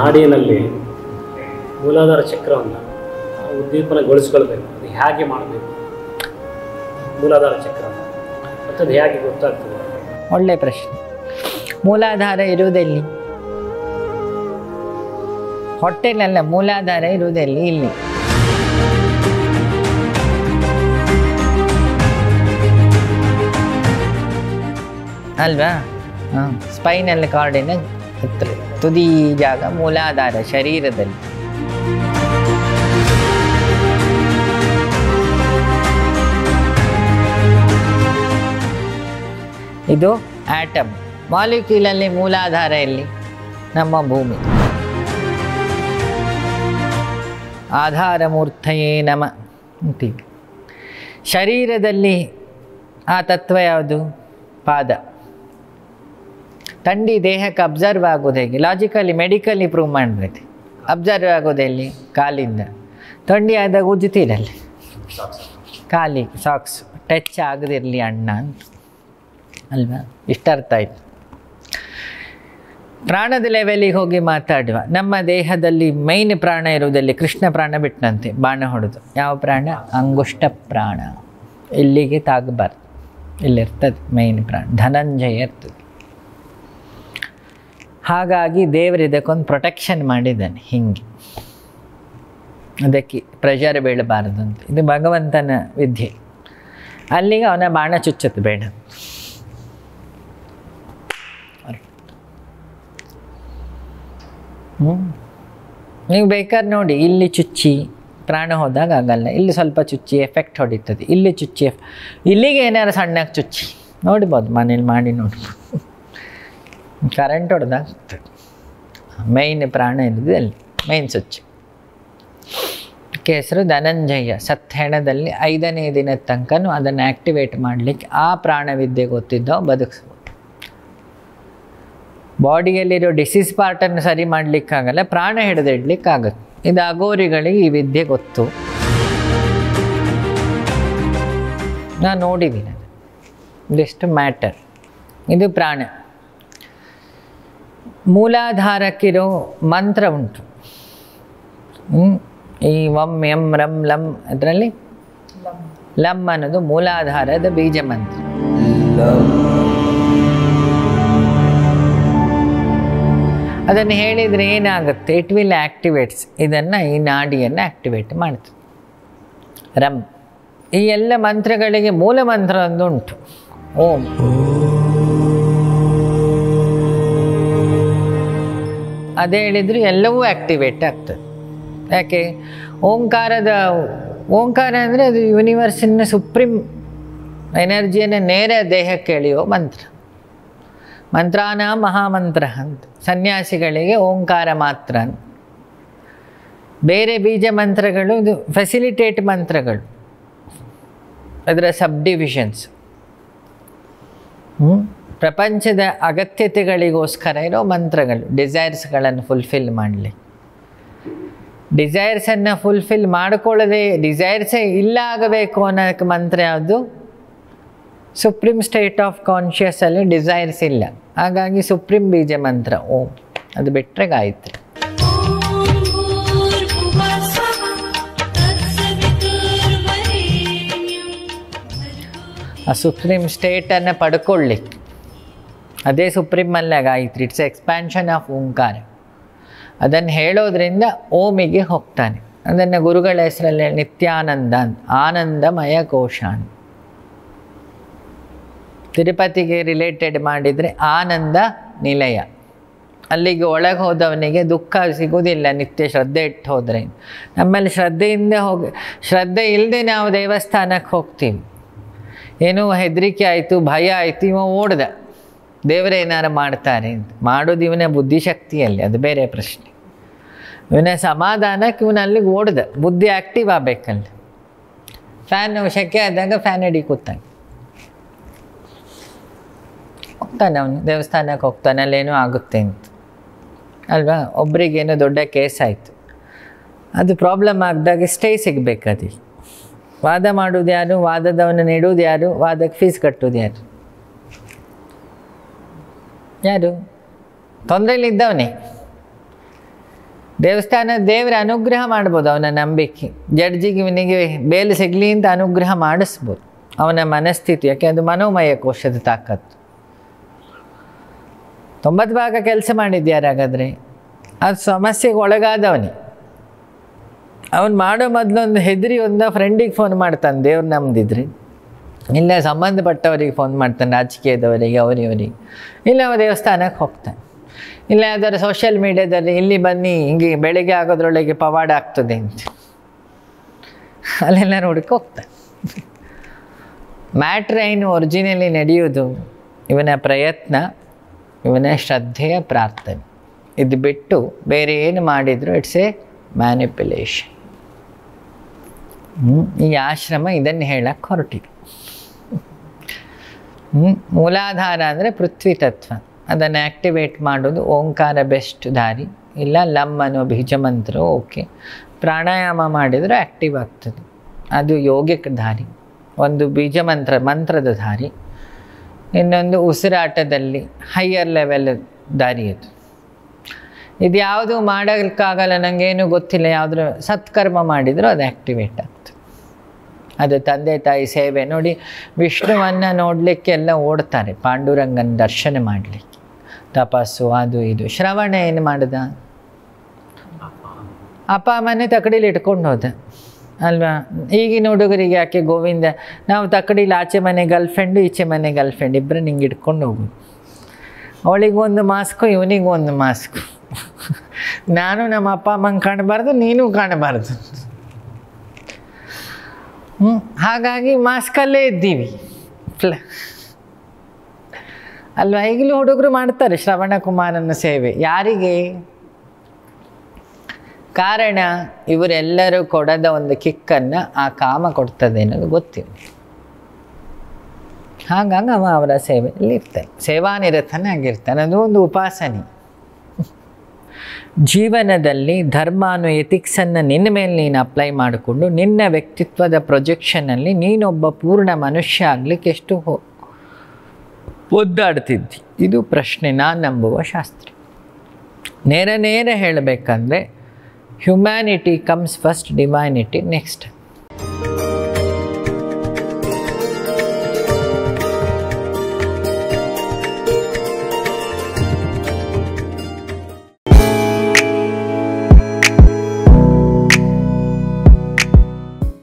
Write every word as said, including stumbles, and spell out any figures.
ನಾಡಿನಲ್ಲಿ ಮೂಲಾಧಾರ ಚಕ್ರವನ್ನು ಉದ್ದೀಪನಗೊಳಿಸ್ಕೊಳ್ಬೇಕು. ಅದು ಹೇಗೆ ಮಾಡಬೇಕು ಮೂಲಾಧಾರ ಚಕ್ರ ಮತ್ತದು ಹೇಗೆ ಗೊತ್ತಾಗ್ತದೆ? ಒಳ್ಳೆ ಪ್ರಶ್ನೆ. ಮೂಲಾಧಾರ ಇರುವುದೆಲ್ಲಿ? ಹೊಟ್ಟೆಲಲ್ಲ, ಮೂಲಾಧಾರ ಇರುವುದೆಲ್ಲಿ? ಇಲ್ಲಿ. ಅಲ್ವಾ? ಹಾಂ, ಸ್ಪೈನಲ್ ಕಾರ್ಡಿನ ಹತ್ರ ತುದಿ ಜಾಗ ಮೂಲಾಧಾರ ಶರೀರದಲ್ಲಿ. ಇದು ಆಟಮ್. ಮಾಲಿಕ್ಯೂಲಲ್ಲಿ ಮೂಲಾಧಾರ ಎಲ್ಲಿ? ನಮ್ಮ ಭೂಮಿ. ಆಧಾರ ಮೂರ್ತಯೇ ನಮ ಅಂತೀವಿ. ಶರೀರದಲ್ಲಿ ಆ ತತ್ವ ಯಾವುದು? ಪಾದ. ಥಂಡಿ ದೇಹಕ್ಕೆ ಅಬ್ಸರ್ವ್ ಆಗೋದು ಹೇಗೆ? ಲಾಜಿಕಲಿ ಮೆಡಿಕಲಿ ಪ್ರೂವ್ ಮಾಡಬೇಕು. ಅಬ್ಸರ್ವ್ ಆಗೋದೆಲ್ಲಿ? ಕಾಲಿಂದ. ಥಂಡಿ ಆದಾಗ ಉಜ್ಜುತ್ತೀರಲ್ಲಿ ಕಾಲಿ ಸಾಕ್ಸ್ ಟಚ್ ಆಗದಿರಲಿ ಅಣ್ಣ ಅಂತ ಅಲ್ವಾ? ಇಷ್ಟರ್ಥ ಆಯಿತು. ಪ್ರಾಣದ ಲೆವೆಲಿಗೆ ಹೋಗಿ ಮಾತಾಡುವ. ನಮ್ಮ ದೇಹದಲ್ಲಿ ಮೈನ್ ಪ್ರಾಣ ಇರುವುದಲ್ಲಿ ಕೃಷ್ಣ ಪ್ರಾಣ ಬಿಟ್ಟನಂತೆ ಬಾಣ ಹೊಡೆದು. ಯಾವ ಪ್ರಾಣ? ಅಂಗುಷ್ಟ ಪ್ರಾಣ. ಇಲ್ಲಿಗೆ ತಾಗಬಾರ್ದು, ಇಲ್ಲಿರ್ತದೆ ಮೈನ್ ಪ್ರಾಣ. ಧನಂಜಯ ಇರ್ತದೆ. ಹಾಗಾಗಿ ದೇವರು ಇದಕ್ಕೊಂದು ಪ್ರೊಟೆಕ್ಷನ್ ಮಾಡಿದ್ದಾನೆ ಹಿಂಗೆ, ಅದಕ್ಕೆ ಪ್ರೆಷರ್ ಬೀಳಬಾರದು ಅಂತ. ಇದು ಭಗವಂತನ ವಿದ್ಯೆ. ಅಲ್ಲಿಗೆ ಅವನ ಬಾಣ ಚುಚ್ಚುತ್ತೆ ಬೇಡ. ಹ್ಞೂ ನೀವು ಬೇಕಾದ್ರೆ ನೋಡಿ, ಇಲ್ಲಿ ಚುಚ್ಚಿ ಪ್ರಾಣ ಹೋದಾಗ ಆಗಲ್ಲ. ಇಲ್ಲಿ ಸ್ವಲ್ಪ ಚುಚ್ಚಿ ಎಫೆಕ್ಟ್ ಹೊಡಿತದೆ. ಇಲ್ಲಿ ಚುಚ್ಚಿ ಎಫ್ ಇಲ್ಲಿಗೆ ಏನಾರು ಸಣ್ಣಗೆ ಚುಚ್ಚಿ ನೋಡ್ಬೋದು, ಮನೇಲಿ ಮಾಡಿ ನೋಡ್ಬೋದು. ಕರೆಂಟ್ ಹೊಡೆದಾಗ ಮೈನ್ ಪ್ರಾಣ ಇರೋದು ಅಲ್ಲಿ, ಮೈನ್ ಸ್ವಿಚ್. ಹೆಸರು ಧನಂಜಯ. ಸತ್ ಹೆಣದಲ್ಲಿ ಐದನೇ ದಿನದ ತನಕನೂ ಅದನ್ನು ಆ್ಯಕ್ಟಿವೇಟ್ ಮಾಡಲಿಕ್ಕೆ ಆ ಪ್ರಾಣವಿದ್ಯೆ ಗೊತ್ತಿದ್ದೋ ಬದುಕಿಸ್ಬೋದು. ಬಾಡಿಯಲ್ಲಿರೋ ಡಿಸೀಸ್ ಪಾರ್ಟನ್ನು ಸರಿ ಮಾಡಲಿಕ್ಕಾಗಲ್ಲ, ಪ್ರಾಣ ಹಿಡಿದಿಡ್ಲಿಕ್ಕಾಗುತ್ತೆ. ಇದು ಅಗೋರಿಗಳಿಗೆ ಈ ವಿದ್ಯೆ ಗೊತ್ತು. ನಾನು ನೋಡಿದ್ದೀನಿ ಅದು. ಇದಿಷ್ಟು ಮ್ಯಾಟರ್. ಇದು ಪ್ರಾಣ. ಮೂಲಾಧಾರಕ್ಕಿರೋ ಮಂತ್ರ ಉಂಟು. ಈ ವಂ ಎಂ ರಂ ಲಂ ಅದರಲ್ಲಿ ಲಂ ಅನ್ನೋದು ಮೂಲಾಧಾರದ ಬೀಜ ಮಂತ್ರ. ಅದನ್ನು ಹೇಳಿದರೆ ಏನಾಗುತ್ತೆ? It will activates. ಇದನ್ನು ಈ ನಾಡಿಯನ್ನು ಆ್ಯಕ್ಟಿವೇಟ್ ಮಾಡ್ತದೆ. ರಂ. ಈ ಎಲ್ಲ ಮಂತ್ರಗಳಿಗೆ ಮೂಲ ಮಂತ್ರ ಒಂದು ಉಂಟು, ಓಂ. ಅದೇ ಹೇಳಿದ್ರು ಎಲ್ಲವೂ ಆ್ಯಕ್ಟಿವೇಟ್ ಆಗ್ತದೆ. ಯಾಕೆ? ಓಂಕಾರದ ಓಂಕಾರ ಅಂದರೆ ಅದು ಯೂನಿವರ್ಸಿನ ಸುಪ್ರೀಂ ಎನರ್ಜಿಯನ್ನು ನೇರ ದೇಹಕ್ಕೆ ಎಳೆಯೋ ಮಂತ್ರ. ಮಂತ್ರಾನ ಮಹಾಮಂತ್ರ ಅಂತ. ಸನ್ಯಾಸಿಗಳಿಗೆ ಓಂಕಾರ ಮಾತ್ರ. ಬೇರೆ ಬೀಜ ಮಂತ್ರಗಳು ಇದು ಫೆಸಿಲಿಟೇಟ್ ಮಂತ್ರಗಳು, ಅದರ ಸಬ್ ಡಿವಿಷನ್ಸ್. ಹ್ಞೂ ಪ್ರಪಂಚದ ಅಗತ್ಯತೆಗಳಿಗೋಸ್ಕರ ಇರೋ ಮಂತ್ರಗಳು, ಡಿಸೈರ್ಸ್ಗಳನ್ನು ಫುಲ್ಫಿಲ್ ಮಾಡಲಿ. ಡಿಸೈರ್ಸನ್ನು ಫುಲ್ಫಿಲ್ ಮಾಡಿಕೊಳ್ಳದೆ ಡಿಸೈರ್ಸೇ ಇಲ್ಲ ಆಗಬೇಕು ಅನ್ನೋಕ್ಕೆ ಮಂತ್ರ ಯಾವುದು? ಸುಪ್ರೀಂ ಸ್ಟೇಟ್ ಆಫ್ ಕಾನ್ಷಿಯಸ್ಸಲ್ಲಿ ಡಿಸೈರ್ಸ್ ಇಲ್ಲ, ಹಾಗಾಗಿ ಸುಪ್ರೀಂ ಬೀಜ ಮಂತ್ರ ಓಂ. ಅದು ಬಿಟ್ಟರೆ ಗಾಯತ್ರಿ. ಆ ಸುಪ್ರೀಂ ಸ್ಟೇಟನ್ನು ಪಡ್ಕೊಳ್ಳಿಕ್ಕೆ ಅದೇ ಸುಪ್ರೀಂ ಅಲ್ಲ Gayatri. It's expansion of Omkara. ಅದನ್ನು ಹೇಳೋದ್ರಿಂದ ಓಮಿಗೆ ಹೋಗ್ತಾನೆ. ಅದನ್ನು ಗುರುಗಳ ಹೆಸರಲ್ಲಿ ನಿತ್ಯಾನಂದ ಅಂತ, ಆನಂದಮಯ ಕೋಶ ಅಂತ. ತಿರುಪತಿಗೆ ರಿಲೇಟೆಡ್ ಮಾಡಿದರೆ ಆನಂದ ನಿಲಯ. ಅಲ್ಲಿಗೆ ಒಳಗೆ ಹೋದವನಿಗೆ ದುಃಖ ಸಿಗೋದಿಲ್ಲ ನಿತ್ಯ ಶ್ರದ್ಧೆ ಇಟ್ಟು ಹೋದರೆ. ನಮ್ಮಲ್ಲಿ ಶ್ರದ್ಧೆಯಿಂದ ಹೋಗಿ ಶ್ರದ್ಧೆ ಇಲ್ಲದೆ ನಾವು ದೇವಸ್ಥಾನಕ್ಕೆ ಹೋಗ್ತೀವಿ. ಏನೋ ಹೆದರಿಕೆ ಆಯಿತು, ಭಯ ಆಯಿತು, ಇವ ಓಡ್ದ ದೇವರೇನಾರು ಮಾಡ್ತಾರೆ ಅಂತ. ಮಾಡೋದು ಇವನ ಬುದ್ಧಿಶಕ್ತಿಯಲ್ಲಿ, ಅದು ಬೇರೆ ಪ್ರಶ್ನೆ. ಇವನ ಸಮಾಧಾನಕ್ಕೆ ಇವನ ಅಲ್ಲಿಗೆ ಓಡ್ದ. ಬುದ್ಧಿ ಆ್ಯಕ್ಟಿವ್ ಆಗಬೇಕಲ್ಲ. ಫ್ಯಾನ್ ಶೆಕೆ ಆದಾಗ ಫ್ಯಾನ್ ಅಡಿ ಕೂತಾನೆ, ಹೋಗ್ತಾನೆ ಅವನು ದೇವಸ್ಥಾನಕ್ಕೆ ಹೋಗ್ತಾನೆ, ಅಲ್ಲೇನೋ ಆಗುತ್ತೆ ಅಂತ ಅಲ್ವಾ. ಒಬ್ರಿಗೇನೋ ದೊಡ್ಡ ಕೇಸ್ ಆಯಿತು, ಅದು ಪ್ರಾಬ್ಲಮ್ ಆಗಿದಾಗ ಸ್ಟೇ ಸಿಗಬೇಕದು. ವಾದ ಮಾಡೋದು ಯಾರು? ವಾದದವನ್ನ ನೀಡೋದು ಯಾರು? ವಾದಕ್ಕೆ ಫೀಸ್ ಕಟ್ಟೋದು ಯಾರು? ಯಾರು? ತೊಂದರೆಯಲ್ಲಿದ್ದವನೇ. ದೇವಸ್ಥಾನ ದೇವರ ಅನುಗ್ರಹ ಮಾಡ್ಬೋದು, ಅವನ ನಂಬಿಕೆ. ಜಡ್ಜಿಗೆ ಇವನಿಗೆ ಬೇಲು ಸಿಗಲಿ ಅಂತ ಅನುಗ್ರಹ ಮಾಡಿಸ್ಬೋದು ಅವನ ಮನಸ್ಥಿತಿ. ಯಾಕೆ ಅದು ಮನೋಮಯ ಕೋಶದ ತಾಕತ್ತು. ತೊಂಬತ್ತು ಭಾಗ ಕೆಲಸ ಮಾಡಿದ್ಯಾರಾಗಾದರೆ ಅದು ಸಮಸ್ಯೆಗೆ ಒಳಗಾದವನೇ. ಅವನು ಮಾಡೋ ಮೊದಲೊಂದು ಹೆದರಿ ಒಂದು ಫ್ರೆಂಡಿಗೆ ಫೋನ್ ಮಾಡ್ತಾನೆ ದೇವ್ರು ನಂಬ್ದಿದ್ರೆ, ಇಲ್ಲ ಸಂಬಂಧಪಟ್ಟವರಿಗೆ ಫೋನ್ ಮಾಡ್ತಾನೆ, ರಾಜಕೀಯದವರಿಗೆ, ಅವರಿವರಿಗೆ. ಇಲ್ಲ ಅವ ದೇವಸ್ಥಾನಕ್ಕೆ ಹೋಗ್ತಾನೆ. ಇಲ್ಲ ಅದರ ಸೋಷಿಯಲ್ ಮೀಡ್ಯಾದಲ್ಲಿ ಇಲ್ಲಿ ಬನ್ನಿ ಹಿಂಗೆ ಬೆಳಿಗ್ಗೆ ಆಗೋದ್ರೊಳಗೆ ಪವಾಡ ಆಗ್ತದೆ ಅಂತ ಅಲ್ಲೆಲ್ಲ ನೋಡಕ್ಕೆ ಹೋಗ್ತಾನೆ. ಮ್ಯಾಟ್ರ್ ಏನು ಒರಿಜಿನಲಿ ನಡೆಯೋದು ಇವನ ಪ್ರಯತ್ನ, ಇವನ ಶ್ರದ್ಧೆಯ ಪ್ರಾರ್ಥನೆ. ಇದು ಬಿಟ್ಟು ಬೇರೆ ಏನು ಮಾಡಿದ್ರು ಇಟ್ಸ್ ಎ ಮ್ಯಾನಿಪ್ಯುಲೇಷನ್. ಈ ಆಶ್ರಮ ಇದನ್ನು ಹೇಳಕ್ಕೆ ಹೊರಟಿದೆ. ಮೂಲಾಧಾರ ಅಂದರೆ ಪೃಥ್ವಿ ತತ್ವ, ಅದನ್ನು ಆ್ಯಕ್ಟಿವೇಟ್ ಮಾಡೋದು ಓಂಕಾರ ಬೆಸ್ಟ್ ದಾರಿ. ಇಲ್ಲ ಲಮ್ ಅನ್ನೋ ಬೀಜ ಮಂತ್ರ ಓಕೆ, ಪ್ರಾಣಾಯಾಮ ಮಾಡಿದರೂ ಆ್ಯಕ್ಟಿವ್ ಆಗ್ತದೆ, ಅದು ಯೋಗಿಕ ದಾರಿ. ಒಂದು ಬೀಜ ಮಂತ್ರ ಮಂತ್ರದ ದಾರಿ, ಇನ್ನೊಂದು ಉಸಿರಾಟದಲ್ಲಿ ಹೈಯರ್ ಲೆವೆಲ್ ದಾರಿ. ಅದು ಇದು ಯಾವುದು ಮಾಡೋಕ್ಕಾಗಲ್ಲ, ನನಗೇನು ಗೊತ್ತಿಲ್ಲ, ಯಾವುದ್ರ ಸತ್ಕರ್ಮ ಮಾಡಿದರೂ ಅದು ಆ್ಯಕ್ಟಿವೇಟ್ ಆಗ್ತದೆ. ಅದು ತಂದೆ ತಾಯಿ ಸೇವೆ ನೋಡಿ, ವಿಷ್ಣುವನ್ನು ನೋಡಲಿಕ್ಕೆ ಎಲ್ಲ ಓಡ್ತಾರೆ, ಪಾಂಡುರಂಗನ ದರ್ಶನ ಮಾಡಲಿಕ್ಕೆ, ತಪಸ್ಸು ಅದು ಇದು. ಶ್ರವಣ ಏನು ಮಾಡ್ದ? ಅಪ್ಪ ಅಮ್ಮನೇ ತಕಡೀಲಿ ಇಟ್ಕೊಂಡು ಹೋದ ಅಲ್ವಾ? ಈಗಿನ ಹುಡುಗರಿಗೆ ಯಾಕೆ ಗೋವಿಂದ, ನಾವು ತಕಡೀಲಿ ಆಚೆ ಮನೆ ಗರ್ಲ್ಫ್ರೆಂಡು ಈಚೆ ಮನೆ ಗರ್ಲ್ಫ್ರೆಂಡ್ ಇಬ್ಬರು ನಿಂಗೆ ಇಟ್ಕೊಂಡು ಹೋಗೋದು. ಅವಳಿಗೊಂದು ಮಾಸ್ಕು ಇವನಿಗೂ ಒಂದು ಮಾಸ್ಕು. ನಾನು ನಮ್ಮ ಅಪ್ಪ ಅಮ್ಮಂಗೆ ಕಾಣಬಾರ್ದು, ನೀನು ಕಾಣಬಾರ್ದು. ಹ್ಞೂ ಹಾಗಾಗಿ ಮಾಸ್ಕಲ್ಲೇ ಇದ್ದೀವಿ ಫ್ಲ ಅಲ್ವಾ? ಈಗಲೂ ಹುಡುಗರು ಮಾಡ್ತಾರೆ ಶ್ರವಣ ಕುಮಾರನ ಸೇವೆ. ಯಾರಿಗೆ? ಕಾರಣ ಇವರೆಲ್ಲರೂ ಕೊಡದ ಒಂದು ಕಿಕ್ಕನ್ನು ಆ ಕಾಮ ಕೊಡ್ತದೆ ಅನ್ನೋದು ಗೊತ್ತಿಲ್ಲ. ಹಾಗಾಗಿ ಅವ ಅವರ ಸೇವೆಯಲ್ಲಿ ಇರ್ತಾನೆ, ಸೇವಾನಿರತನೇ ಆಗಿರ್ತಾನೆ. ಅದು ಒಂದು ಉಪಾಸನೆ. ಜೀವನದಲ್ಲಿ ಧರ್ಮ ಅನ್ನೋ ಎಥಿಕ್ಸನ್ನು ನಿನ್ನ ಮೇಲೆ ನೀನು ಅಪ್ಲೈ ಮಾಡಿಕೊಂಡು ನಿನ್ನ ವ್ಯಕ್ತಿತ್ವದ ಪ್ರೊಜೆಕ್ಷನಲ್ಲಿ ನೀನೊಬ್ಬ ಪೂರ್ಣ ಮನುಷ್ಯ ಆಗಲಿಕ್ಕೆ ಎಷ್ಟು ಹೋ ಒದ್ದಾಡ್ತಿದ್ದಿ? ಇದು ಪ್ರಶ್ನೆ. ನಾನು ನಂಬುವ ಶಾಸ್ತ್ರ. ನೇರ ನೇರ ಹೇಳಬೇಕಂದ್ರೆ humanity comes first, divinity next.